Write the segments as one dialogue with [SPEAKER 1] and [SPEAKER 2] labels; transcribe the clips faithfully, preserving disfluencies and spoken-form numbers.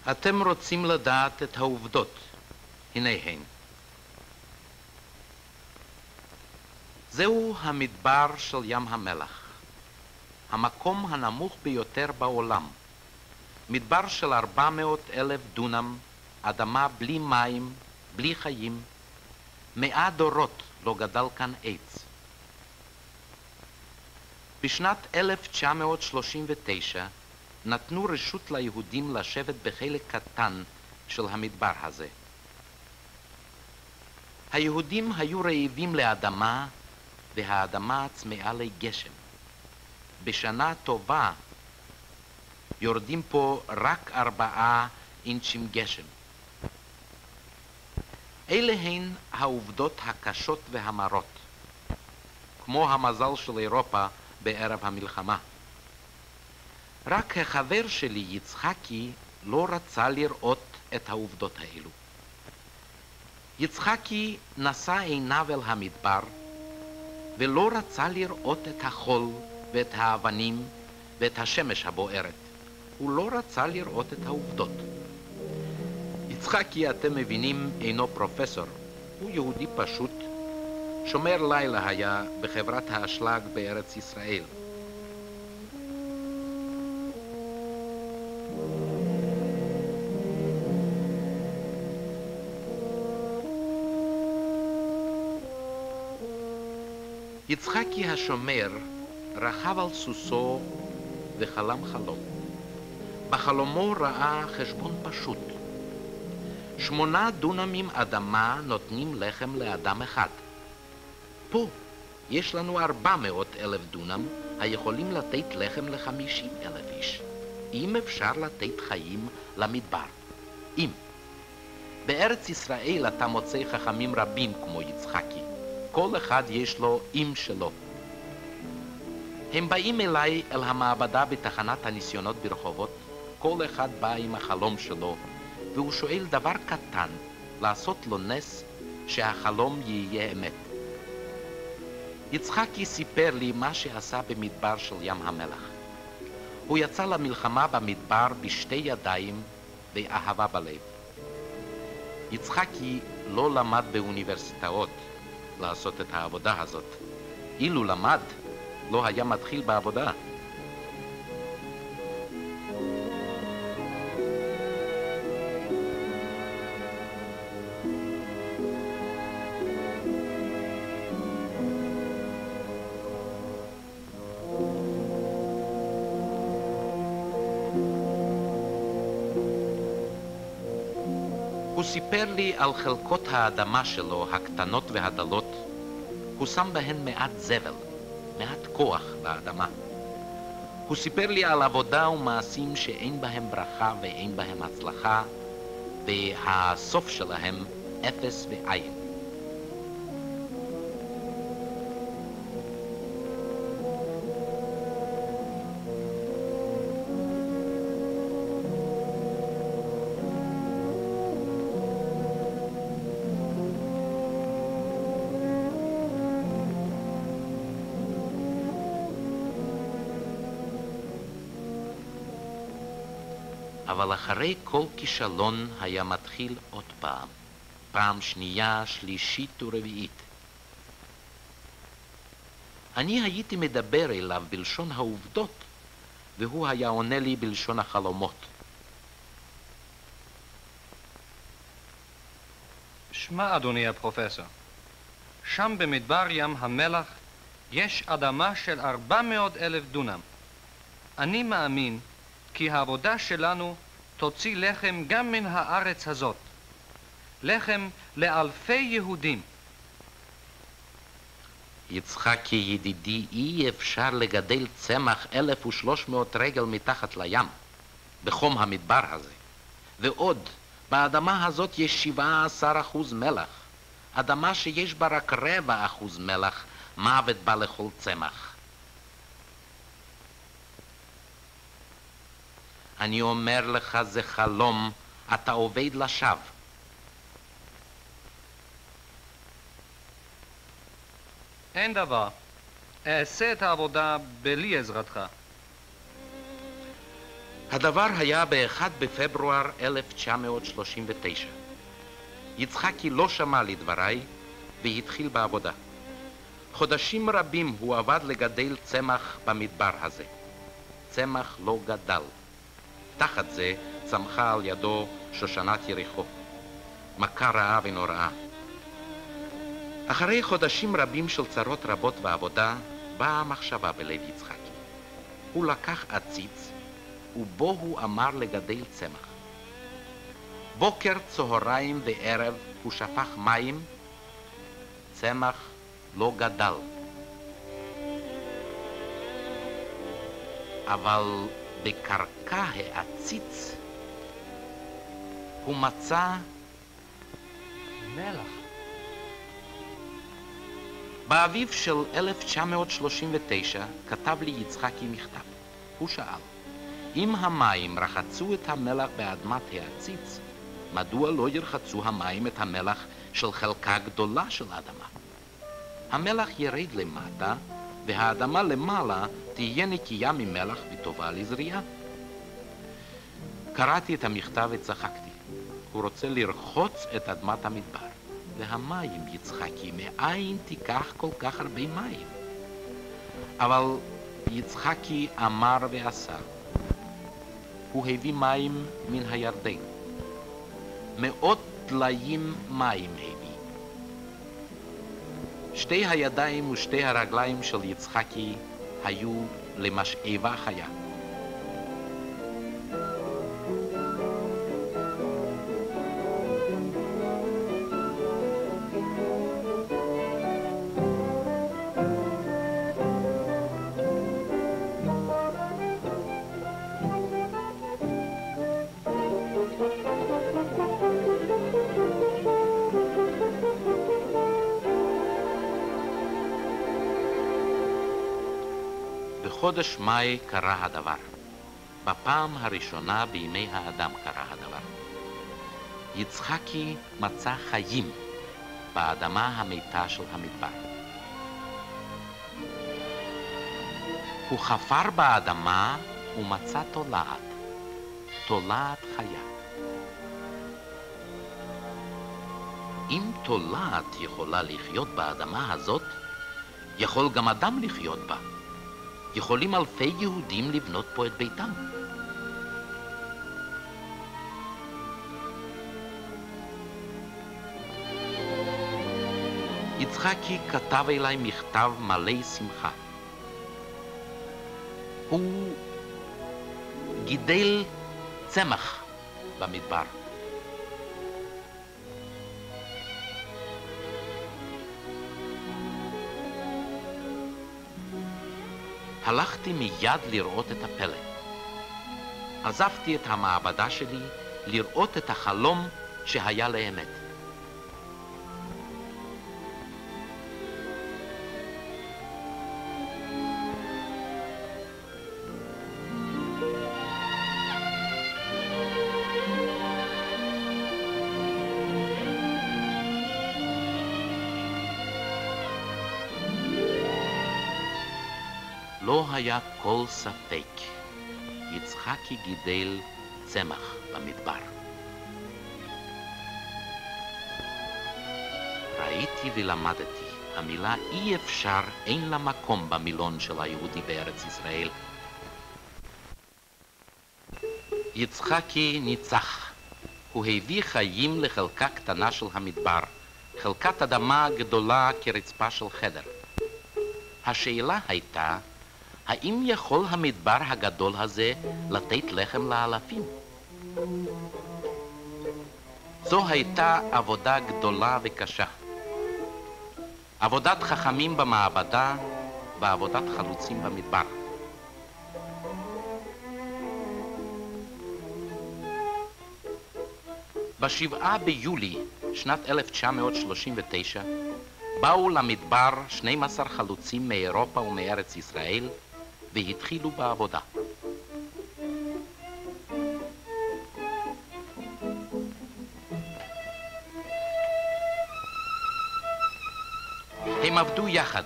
[SPEAKER 1] אתם רוצים לדעת את העובדות. הנה הן. זהו המדבר של ים המלח, המקום הנמוך ביותר בעולם. מדבר של ארבע מאות אלף דונם, אדמה בלי מים, בלי חיים. מאה דורות לא גדל כאן עץ. בשנת אלף תשע מאות שלושים ותשע נתנו רשות ליהודים לשבת בחלק קטן של המדבר הזה. היהודים היו רעבים לאדמה, והאדמה צמאה לגשם. בשנה טובה יורדים פה רק ארבעה אינצ'ים גשם. אלה הן העובדות הקשות והמרות, כמו המזל של אירופה בערב המלחמה. רק החבר שלי יצחקי לא רצה לראות את העובדות האלו. יצחקי נשא עיניו אל המדבר ולא רצה לראות את החול ואת האבנים ואת השמש הבוערת. הוא לא רצה לראות את העובדות. יצחקי, אתם מבינים, אינו פרופסור. הוא יהודי פשוט. שומר לילה היה בחברת האשלג בארץ ישראל. יצחקי השומר רכב על סוסו וחלם חלום. בחלומו ראה חשבון פשוט. שמונה דונמים אדמה נותנים לחם לאדם אחד. פה יש לנו ארבע מאות אלף דונם היכולים לתת לחם לחמישים אלף איש. אם אפשר לתת חיים למדבר. אם. בארץ ישראל אתה מוצא חכמים רבים כמו יצחקי. כל אחד יש לו אם שלו. הם באים אליי אל המעבדה בתחנת הניסיונות ברחובות. כל אחד בא עם החלום שלו, והוא שואל דבר קטן, לעשות לו נס שהחלום יהיה אמת. יצחקי סיפר לי מה שעשה במדבר של ים המלח. הוא יצא למלחמה במדבר בשתי ידיים ואהבה בלב. יצחקי לא למד באוניברסיטאות לעשות את העבודה הזאת. אילו למד, לא היה מתחיל בעבודה. הוא סיפר לי על חלקות האדמה שלו, הקטנות והדלות. הוא שם בהן מעט זבל, מעט כוח באדמה. הוא סיפר לי על עבודה ומעשים שאין בהם ברכה ואין בהם הצלחה, והסוף שלהם אפס ועין. אבל אחרי כל כישלון היה מתחיל עוד פעם, פעם שנייה, שלישית ורביעית. אני הייתי מדבר אליו בלשון העובדות, והוא היה עונה לי בלשון החלומות.
[SPEAKER 2] שמע, אדוני הפרופסור, שם במדבר ים המלח יש אדמה של ארבע מאות אלף דונם. אני מאמין כי העבודה שלנו תוציא לחם גם מן הארץ הזאת. לחם לאלפי יהודים.
[SPEAKER 1] יצחקי ידידי, אי אפשר לגדל צמח אלף ושלוש מאות רגל מתחת לים, בחום המדבר הזה. ועוד, באדמה הזאת יש שבעה עשר אחוז מלח. אדמה שיש בה רק רבע אחוז מלח, מוות בא לכל צמח. אני אומר לך, זה חלום, אתה עובד לשווא.
[SPEAKER 2] אין דבר. אעשה את העבודה בלי עזרתך.
[SPEAKER 1] הדבר היה ב-אחד בפברואר אלף תשע מאות שלושים ותשע. יצחקי לא שמע לדבריי והתחיל בעבודה. חודשים רבים הוא עבד לגדל צמח במדבר הזה. צמח לא גדל. תחת זה צמחה על ידו שושנת יריחו. מכה רעה ונוראה. אחרי חודשים רבים של צרות רבות ועבודה, באה המחשבה בלב יצחקי. הוא לקח עציץ, ובו הוא אמר לגדל צמח. בוקר, צהריים וערב הוא שפך מים, צמח לא גדל. אבל בקרקע העציץ הוא מצא
[SPEAKER 2] מלח.
[SPEAKER 1] באביב של אלף תשע מאות שלושים ותשע כתב לי יצחקי מכתב. הוא שאל, אם המים רחצו את המלח באדמת העציץ, מדוע לא ירחצו המים את המלח של חלקה גדולה של האדמה? המלח ירד למטה, והאדמה למעלה תהיה נקייה ממלח וטובה לזריעה. קראתי את המכתב וצחקתי. הוא רוצה לרחוץ את אדמת המדבר. והמים, יצחקי, מאין תיקח כל כך הרבה מים? אבל יצחקי אמר ועשה. הוא הביא מים מן הירדן. מאות דליים מים הביא. שתי הידיים ושתי הרגליים של יצחקי היו למשאבה חיה. בחודש מאי קרה הדבר. בפעם הראשונה בימי האדם קרה הדבר. יצחקי מצא חיים באדמה המתה של המדבר. הוא חפר באדמה ומצא תולעת, תולעת חיה. אם תולעת יכולה לחיות באדמה הזאת, יכול גם אדם לחיות בה. יכולים אלפי יהודים לבנות פה את ביתם. יצחקי כתב אליי מכתב מלא שמחה. הוא גידל צמח במדבר. הלכתי מיד לראות את הפלא. עזבתי את המעבדה שלי לראות את החלום שהיה לאמת. לא היה כל ספק, יצחקי גידל צמח במדבר. ראיתי ולמדתי, המילה אי אפשר אין לה מקום במילון של היהודי בארץ ישראל. יצחקי ניצח. הוא הביא חיים לחלקה קטנה של המדבר, חלקת אדמה גדולה כרצפה של חדר. השאלה הייתה, האם יכול המדבר הגדול הזה לתת לחם לאלפים? זו הייתה עבודה גדולה וקשה. עבודת חכמים במעבדה ועבודת חלוצים במדבר. בשבעה ביולי שנת אלף תשע מאות שלושים ותשע באו למדבר שנים עשר חלוצים מאירופה ומארץ ישראל והתחילו בעבודה. הם עבדו יחד.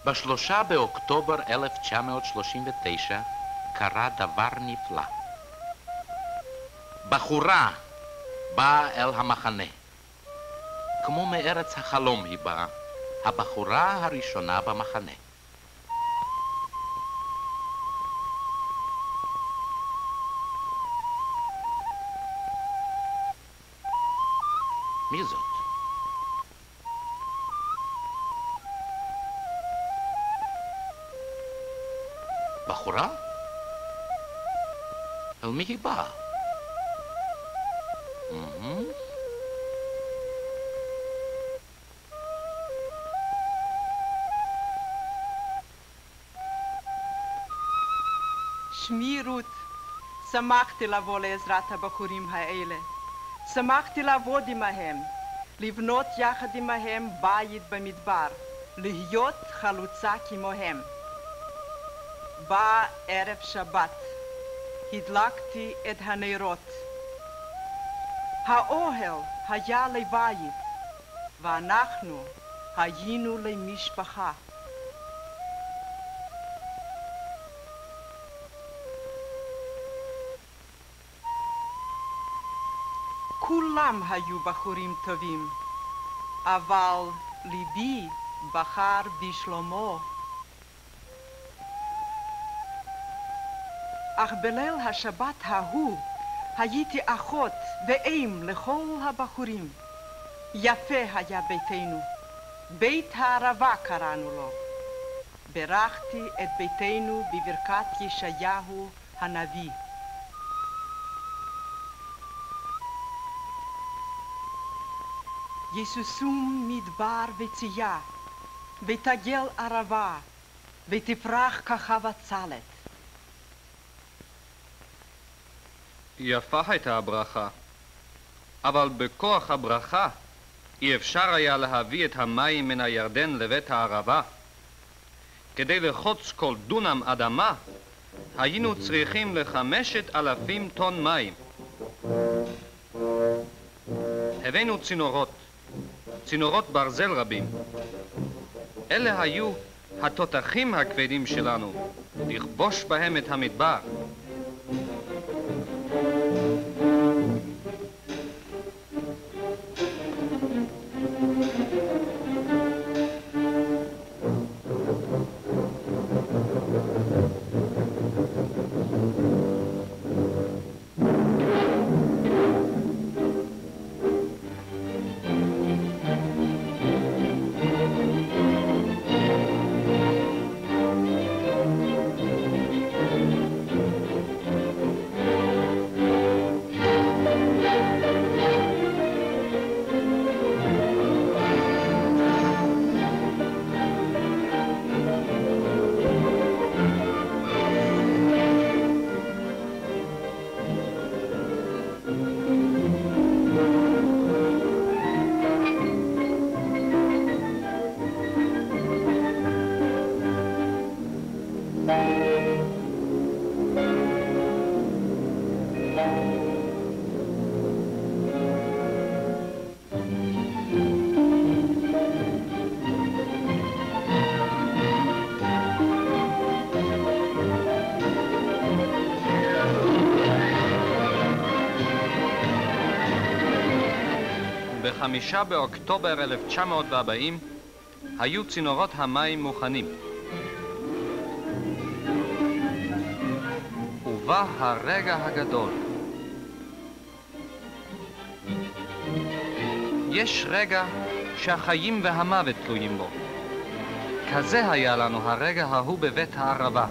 [SPEAKER 1] בשלושה באוקטובר אלף תשע מאות שלושים ותשע קרה דבר נפלא. בחורה באה אל המחנה. כמו מארץ החלום היא באה, הבחורה הראשונה במחנה. מי זאת? בחורה? אל מי היא באה?
[SPEAKER 3] שמי רות, שמחתי לבוא לעזרת הבחורים האלה. שמחתי לעבוד עמהם, לבנות יחד עמהם בית במדבר, להיות חלוצה כמוהם. בא ערב שבת, הדלקתי את הנרות. האוהל היה לבית, ואנחנו היינו למשפחה. כולם היו בחורים טובים, אבל ליבי בחר בשלמה. אך בליל השבת ההוא הייתי אחות ואם לכל הבחורים. יפה היה ביתנו, בית הערבה קראנו לו. ברכתי את ביתנו בברכת ישעיהו הנביא. יסוסום מדבר וצייה, ותגל ערבה, ותפרח כחבצלת.
[SPEAKER 2] יפה הייתה הברכה, אבל בכוח הברכה אי אפשר היה להביא את המים מן הירדן לבית הערבה. כדי לחוץ כל דונם אדמה, היינו צריכים לחמשת אלפים טון מים. הבאנו צינורות, צינורות ברזל רבים. אלה היו התותחים הכבדים שלנו, לכבוש בהם את המדבר. בחמישה באוקטובר אלף תשע מאות וארבעים היו צינורות המים מוכנים. ובא הרגע הגדול. יש רגע שהחיים והמוות תלויים בו. כזה היה לנו הרגע ההוא בבית הערבה.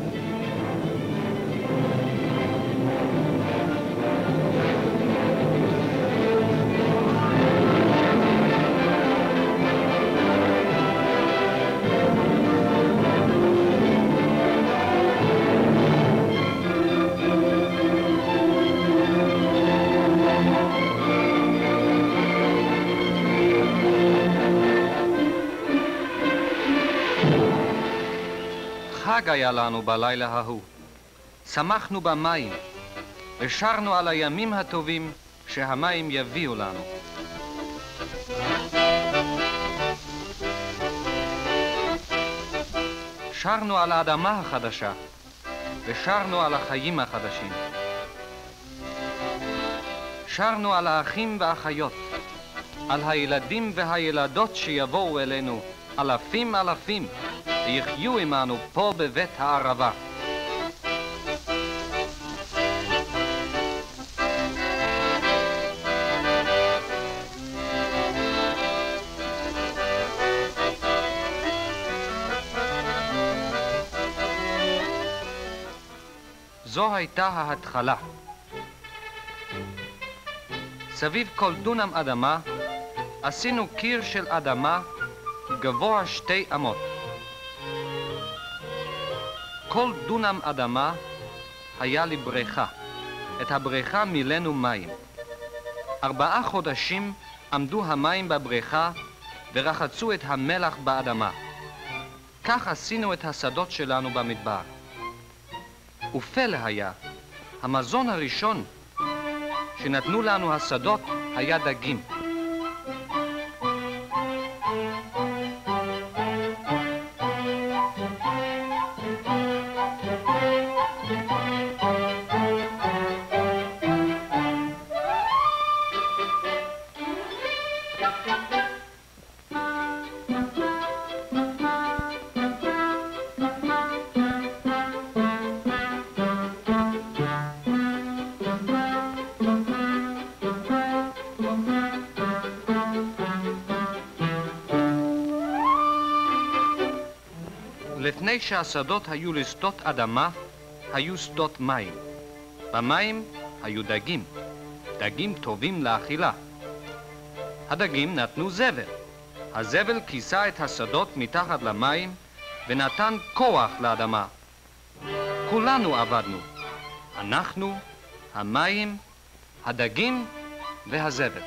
[SPEAKER 2] חג היה לנו בלילה ההוא. שמחנו במים, ושרנו על הימים הטובים שהמים יביאו לנו. שרנו על האדמה החדשה, ושרנו על החיים החדשים. שרנו על האחים והאחיות, על הילדים והילדות שיבואו אלינו, אלפים אלפים, ויחיו עמנו פה בבית הערבה. זו הייתה ההתחלה. סביב כל דונם אדמה עשינו קיר של אדמה גבוה שתי אמות. כל דונם אדמה היה לי בריכה. את הבריכה מילאנו מים. ארבעה חודשים עמדו המים בבריכה ורחצו את המלח באדמה. כך עשינו את השדות שלנו במדבר. ופלא היה, המזון הראשון שנתנו לנו השדות היה דגים. לפני שהשדות היו לשדות אדמה, היו שדות מים. במים היו דגים, דגים טובים לאכילה. הדגים נתנו זבל. הזבל כיסה את השדות מתחת למים ונתן כוח לאדמה. כולנו עבדנו. אנחנו, המים, הדגים והזבל.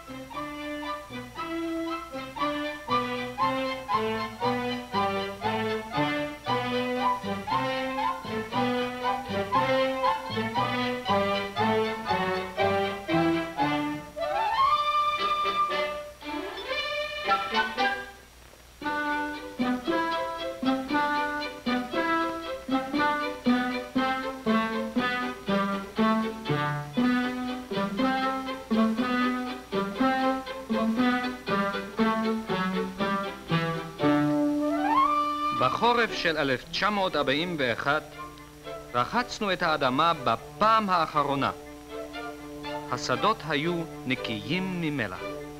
[SPEAKER 2] בחורף של אלף תשע מאות ארבעים ואחת רחצנו את האדמה בפעם האחרונה. השדות היו נקיים ממלח.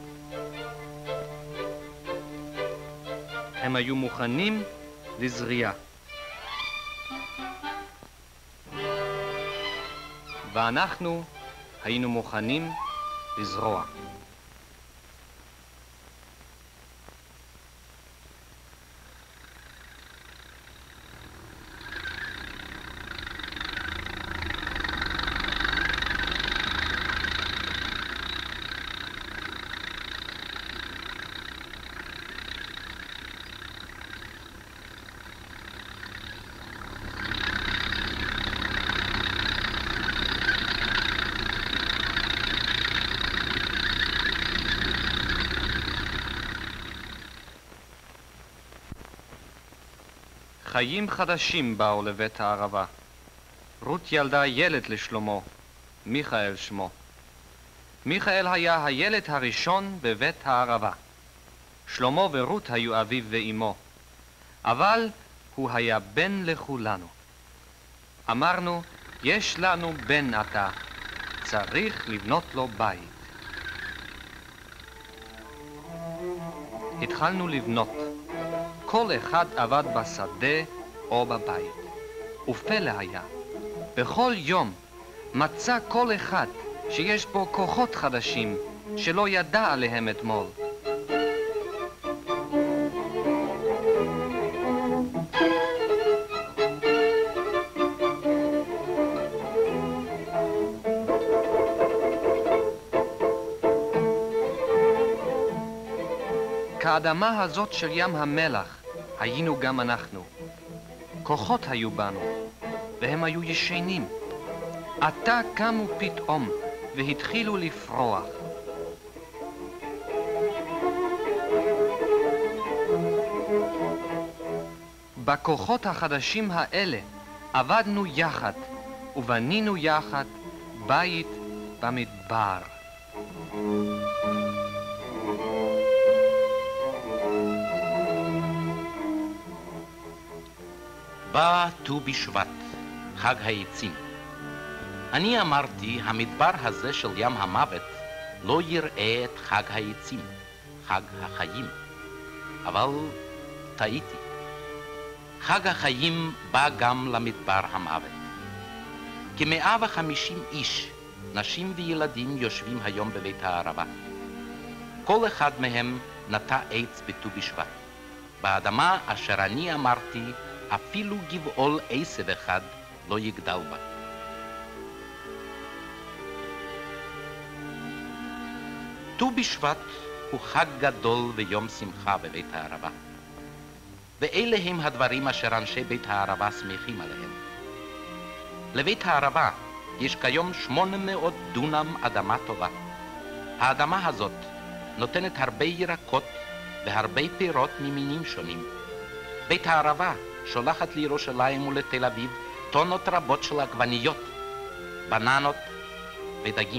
[SPEAKER 2] הם היו מוכנים לזריעה. ואנחנו היינו מוכנים לזרוע. חיים חדשים באו לבית הערבה. רות ילדה ילד לשלמה, מיכאל שמו. מיכאל היה הילד הראשון בבית הערבה. שלמה ורות היו אביו ואמו, אבל הוא היה בן לכולנו. אמרנו, יש לנו בן עתה, צריך לבנות לו בית. התחלנו לבנות. כל אחד עבד בשדה או בבית. ופלא היה, בכל יום מצא כל אחד שיש בו כוחות חדשים שלא ידע עליהם אתמול. כאדמה הזאת של ים המלח היינו גם אנחנו. כוחות היו בנו, והם היו ישנים. עתה קמו פתאום והתחילו לפרוח. בכוחות החדשים האלה עבדנו יחד ובנינו יחד בית במדבר.
[SPEAKER 1] בא ט"ו בשבט, חג העצים. אני אמרתי, המדבר הזה של ים המוות לא יראה את חג העצים, חג החיים. אבל טעיתי. חג החיים בא גם למדבר המוות. כמאה וחמישים איש, נשים וילדים, יושבים היום בבית הערבה. כל אחד מהם נטע עץ בט"ו בשבט. באדמה אשר אני אמרתי, אפילו גבעול עשב אחד לא יגדל בה. ט"ו בשבט הוא חג גדול ויום שמחה בבית הערבה. ואלה הם הדברים אשר אנשי בית הערבה שמחים עליהם. לבית הערבה יש כיום שמונה מאות דונם אדמה טובה. האדמה הזאת נותנת הרבה ירקות והרבה פירות ממינים שונים. בית הערבה שולחת לירושלים ולתל אביב טונות רבות של עגבניות, בננות ודגים.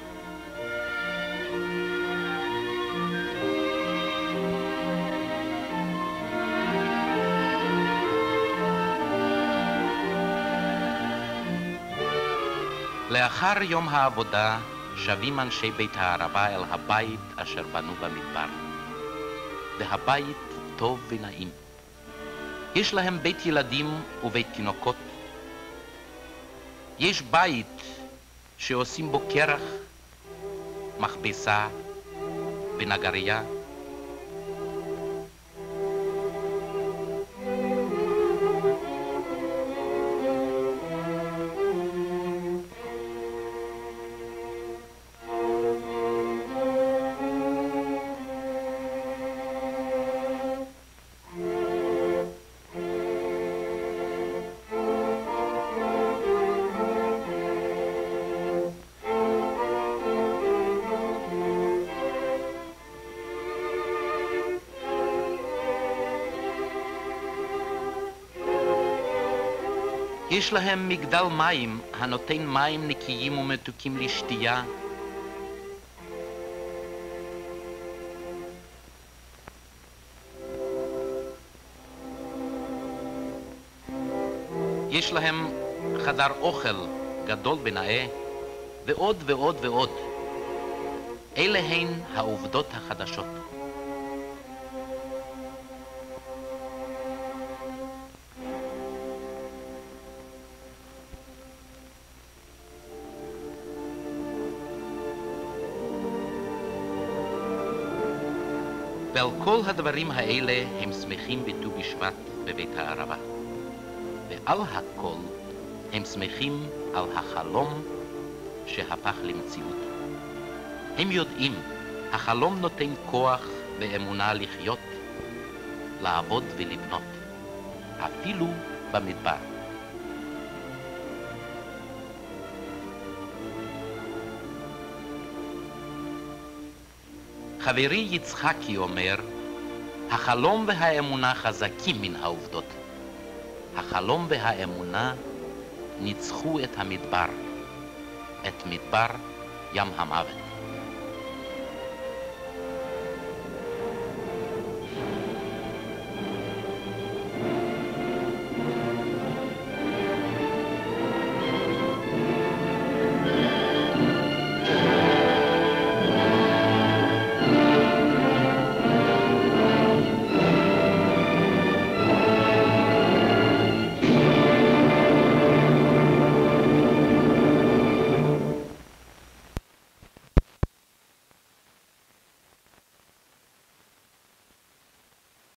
[SPEAKER 1] לאחר יום העבודה שבים אנשי בית הערבה אל הבית אשר בנו במדבר. והבית טוב ונעים. יש להם בית ילדים ובית תינוקות. יש בית שעושים בו קרח, מכבסה ונגריה. יש להם מגדל מים הנותן מים נקיים ומתוקים לשתייה. יש להם חדר אוכל גדול ונאה, ועוד ועוד ועוד. אלה הן העובדות החדשות. ועל כל הדברים האלה הם שמחים בט"ו בשבט בבית הערבה. ועל הכל הם שמחים על החלום שהפך למציאות. הם יודעים, החלום נותן כוח ואמונה לחיות, לעבוד ולבנות, אפילו במדבר. חברי יצחקי אומר, החלום והאמונה חזקים מן העובדות. החלום והאמונה ניצחו את המדבר, את מדבר ים המוות.